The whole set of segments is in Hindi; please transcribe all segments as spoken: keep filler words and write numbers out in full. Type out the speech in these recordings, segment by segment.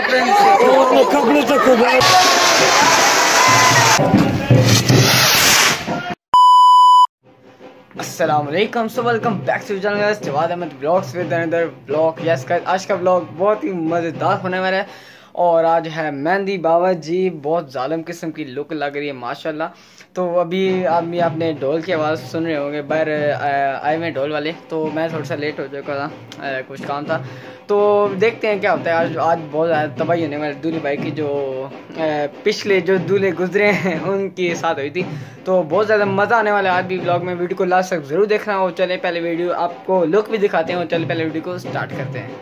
अस्सलामुअलैकुम, so welcome back to channel Jawad Ahmad vlogs with another vlog. Yes guys, आज का ब्लॉग बहुत ही मज़ेदार होने वाला है और आज है मेहंदी बाबा जी। बहुत जालिम किस्म की लुक लग रही है माशाल्लाह। तो अभी अभी आपने ढोल की आवाज़ सुन रहे होंगे, बाहर आए हुए ढोल वाले। तो मैं थोड़ा सा लेट हो चुका था, कुछ काम था। तो देखते हैं क्या होता है। आज आज बहुत ज़्यादा तबाही होने वाली दूल्हे भाई की, जो पिछले जो दूल्हे गुजरे हैं उनके साथ हुई थी। तो बहुत ज़्यादा मज़ा आने वाला है आज भी ब्लॉग में। वीडियो को लास्ट तक ज़रूर देखना हो। चले पहले वीडियो आपको लुक भी दिखाते हैं और चले पहले वीडियो को स्टार्ट करते हैं।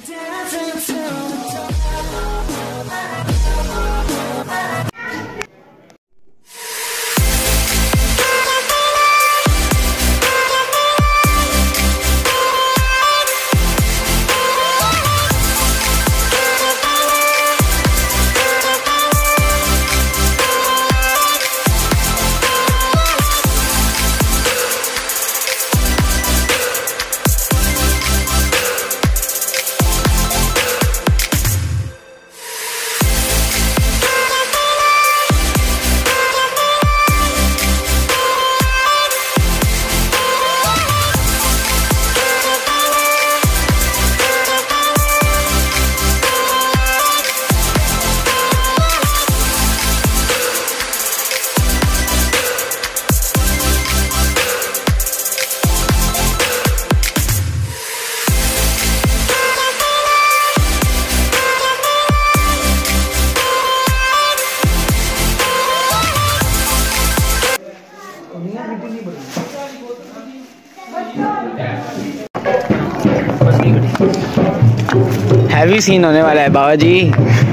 हैवी सीन होने वाला है बाबा जी।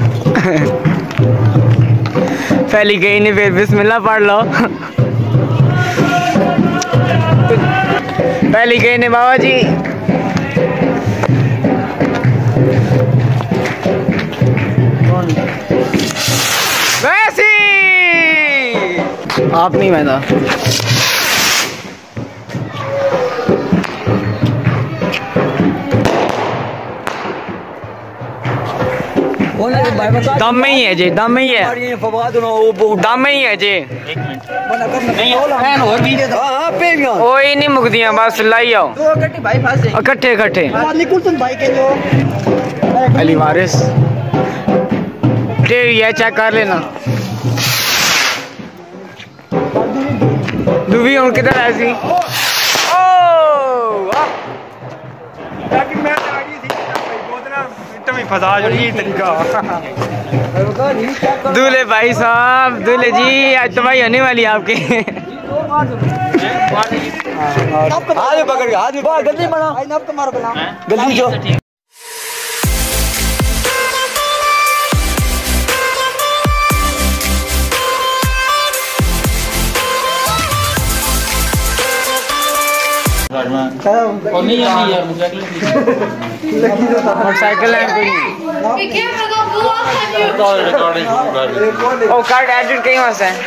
पहली गई नहीं, फिर बिस्मिल्लाह पढ़ लो। पहली गई नहीं बाबा जी। वैसी आप नहीं, मैं था। दम में ही है जी, दम में ही है, दम में ही है जी। कोई नहीं मुकदियां, बस लाई आओ इकट्ठे इकट्ठे। अली वारिस ये चेक कर लेना। दूवी हूँ किधर ऐसी दूल्हे भाई साहब, दूल्हे जी आज तबाही होने वाली है आपके। हाथ पकड़ के हाथ में गलती बना गलती जो मोटरसाइकिल है कोई। ओ कार्ड एडिट कहीं वहाँ से है।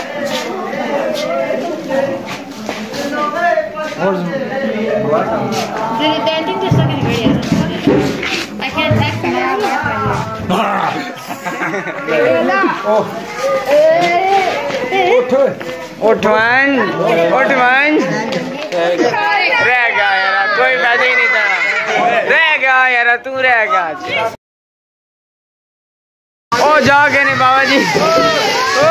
उठवान उठवान रह गया यार, कोई फायदा ही नहीं था। रह गया यार, तू रह गया। ओ जाओगे नहीं बाबा जी। ओ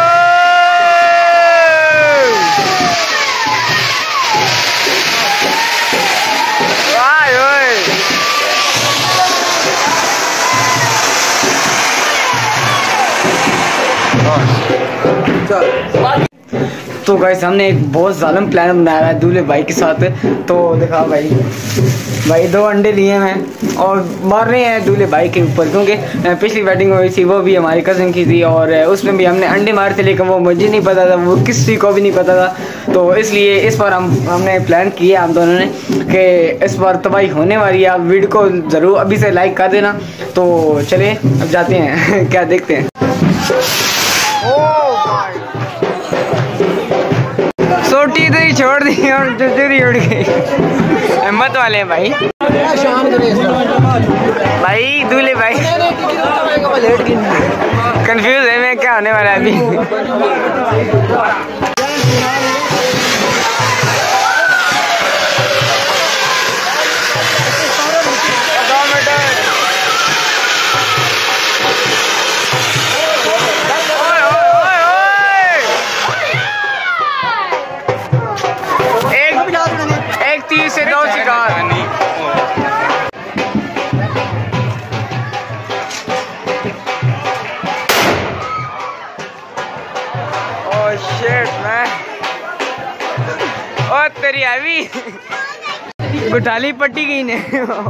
तो गाइस, हमने एक बहुत जालिम प्लान बनाया है दूल्हे भाई के साथ। तो देखा भाई, भाई दो अंडे लिए हैं और मार रहे हैं दूल्हे भाई के ऊपर, क्योंकि पिछली वेडिंग हुई थी वो भी हमारी कज़न की थी और उसमें भी हमने अंडे मारे थे, लेकिन वो मुझे नहीं पता था, वो किसी को भी नहीं पता था। तो इसलिए इस बार हम हमने प्लान किया हम दोनों ने कि इस बार तबाही होने वाली है। आप वीडियो को ज़रूर अभी से लाइक कर देना। तो चले अब जाते हैं क्या देखते हैं। सोटी तो ही छोड़ दी और जुजरी उड़ गई। हिम्मत वाले हैं भाई। भाई दूल्हे भाई कंफ्यूज है मैं, क्या होने वाला है अभी। एक तीर से दो शिकार। ओह शिट मैन, ओ तेरी अभी गुठाली पट्टी गई ने।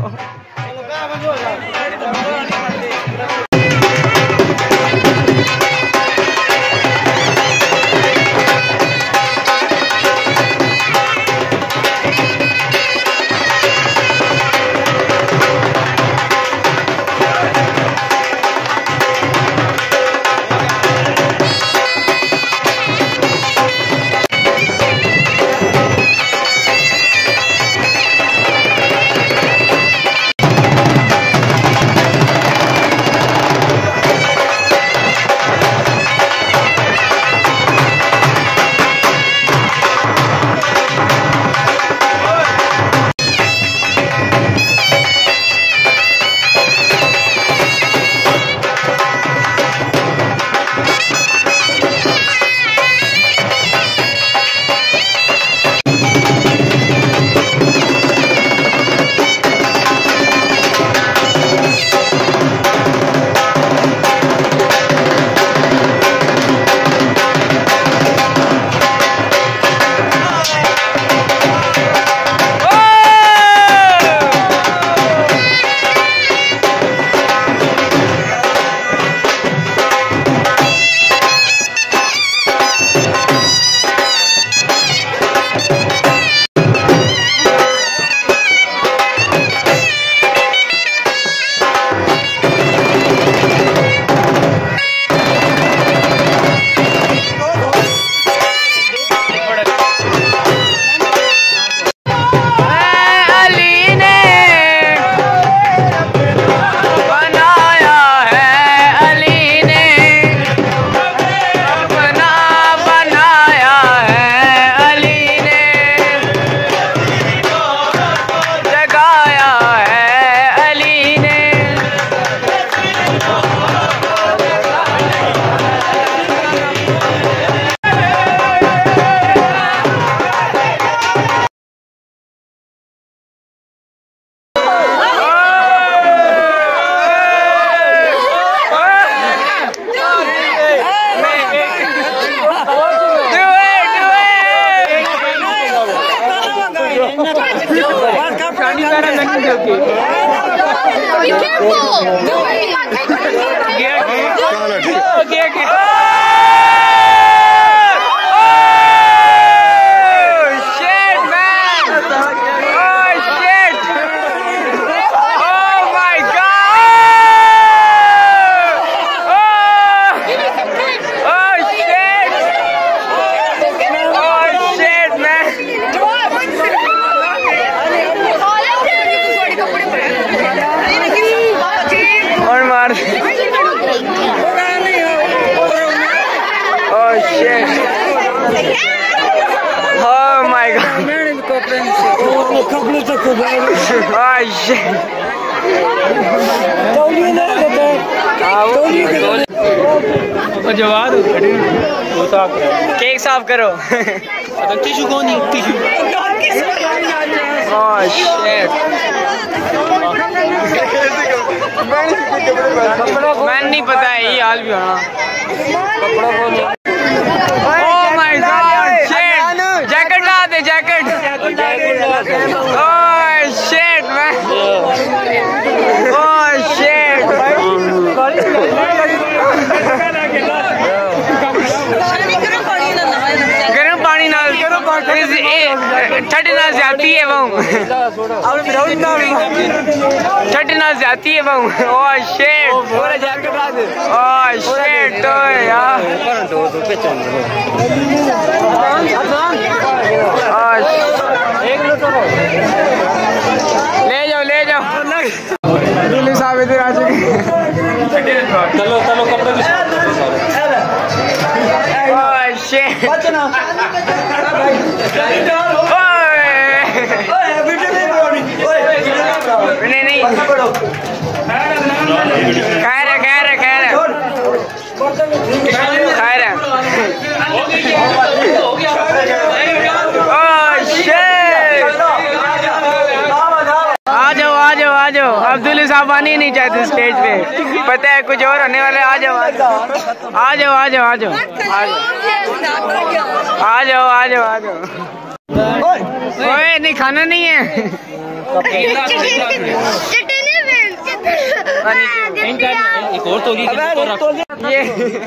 Be careful! No, we got Okay, okay. Oh shit! Oh my god! Oh shit! Cake साफ करो। टिश्यू कौन है? टिश्यू। Oh shit! मैंने नहीं पता है ये हाल भी होना। Oh my god! Shit! Jacket ला दे jacket. Oh shit man! Oh shit! गर्म पानी नाल ठंड नाल जाती है वो। ठंड नाल जाती है वो। Oh shit! Oh shit! तो यार। ले जाओ ले चलो चलो कपड़े भी साफ कर दो सारे। ओह शिट बचना भाई ओए वीडियो नहीं बनानी ओए नहीं नहीं खैर है खैर है खैर है खैर है ओह शिट आ जाओ आ जाओ आ जाओ अब्दुल साहब आने नहीं चाहते स्टेज पे पता है कुछ और होने वाले आ जाओ आ जाओ आ जाओ आ जाओ आ जाओ आ जाओ आ जाओ आ जाओ ओए नहीं खाना नहीं है एक और तो ये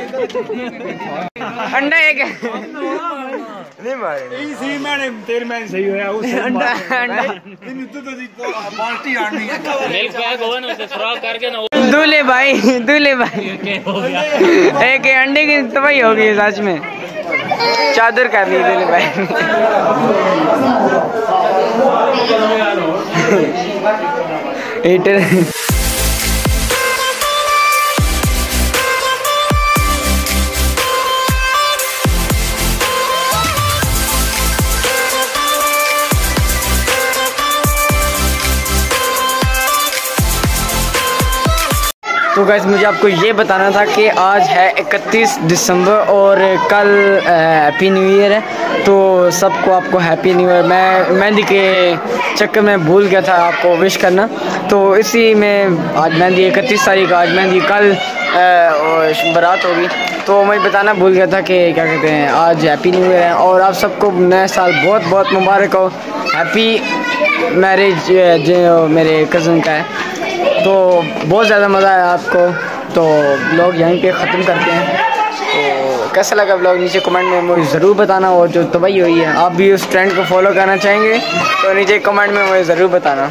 अंडा एक है नहीं मारे इसी मैंने तेरे में सही होया उस अंडा अंडा इन तो तो पार्टी आनी मिल्क पैक हो ना उसे सुराख करके ना दूल्हे भाई दूल्हे भाई एक अंडे की तबाही हो गई सच में चादर कर ली दूल्हे भाई हीटर तो गाइस मुझे आपको ये बताना था कि आज है इकतीस दिसंबर और कल हैप्पी न्यू ईयर है। तो सबको आपको हैप्पी न्यू ईयर। मैं मेहंदी के चक्कर में भूल गया था आपको विश करना, तो इसी में आज मेहंदी इकतीस तारीख, आज मेहंदी, कल बारात होगी। तो मैं बताना भूल गया था कि क्या कहते हैं आज हैप्पी न्यू ईयर है और आप सबको नया साल बहुत बहुत मुबारक हो। हैप्पी मैरिज जो मेरे कज़न का है, तो बहुत ज़्यादा मज़ा आया आपको। तो ब्लॉग यहीं पे ख़त्म करते हैं। तो कैसा लगा ब्लॉग नीचे कमेंट में मुझे ज़रूर बताना। और जो तबाही हुई है आप भी उस ट्रेंड को फॉलो करना चाहेंगे तो नीचे कमेंट में मुझे ज़रूर बताना।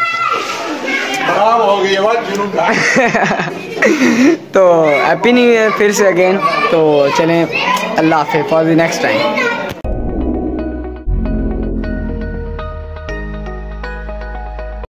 खराब हो गई बात जुनून का। तो हैप्पी न्यू ईयर फिर से अगेन। तो चलें, अल्लाह हाफ़िज़ फॉर द नेक्स्ट टाइम।